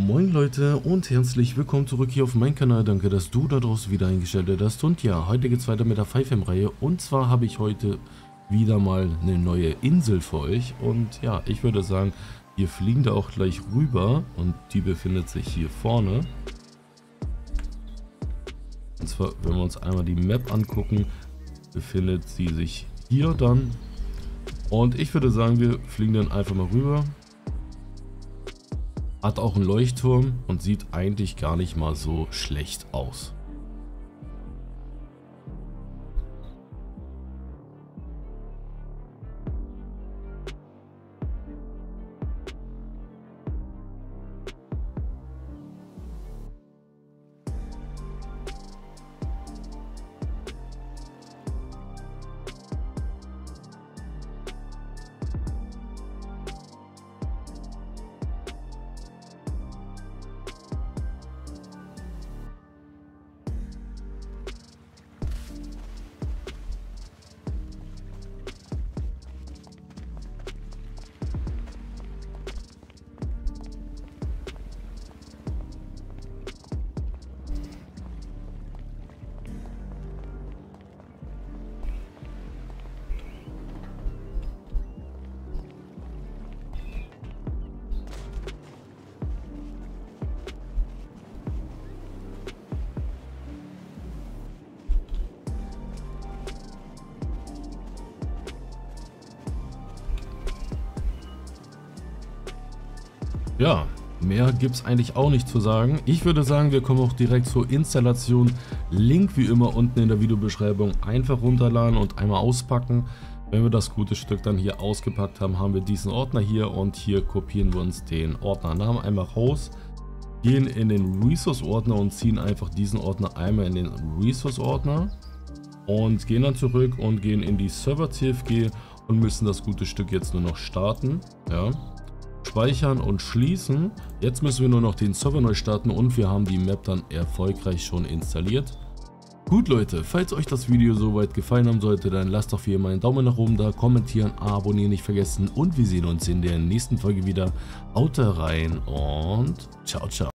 Moin Leute und herzlich willkommen zurück hier auf meinem Kanal. Danke, dass du da draußen wieder eingeschaltet hast. Und ja, heute geht es weiter mit der 5M-Reihe. Und zwar habe ich heute wieder mal eine neue Insel für euch. Und ja, ich würde sagen, wir fliegen da auch gleich rüber. Und die befindet sich hier vorne. Und zwar, wenn wir uns einmal die Map angucken, befindet sie sich hier dann. Und ich würde sagen, wir fliegen dann einfach mal rüber. Hat auch einen Leuchtturm und sieht eigentlich gar nicht mal so schlecht aus. Ja, mehr gibt es eigentlich auch nicht zu sagen. Ich würde sagen, wir kommen auch direkt zur Installation. Link wie immer unten in der Videobeschreibung. Einfach runterladen und einmal auspacken. Wenn wir das gute Stück dann hier ausgepackt haben, haben wir diesen Ordner hier und hier kopieren wir uns den Ordnernamen einmal raus. Gehen in den Resource-Ordner und ziehen einfach diesen Ordner einmal in den Resource-Ordner. Und gehen dann zurück und gehen in die Server-CFG und müssen das gute Stück jetzt nur noch starten. Ja. Speichern und schließen. Jetzt müssen wir nur noch den Server neu starten und wir haben die Map dann erfolgreich schon installiert. Gut Leute, falls euch das Video soweit gefallen haben sollte, dann lasst doch wie immer einen Daumen nach oben da, kommentieren, abonnieren nicht vergessen und wir sehen uns in der nächsten Folge wieder. Haut rein und ciao ciao.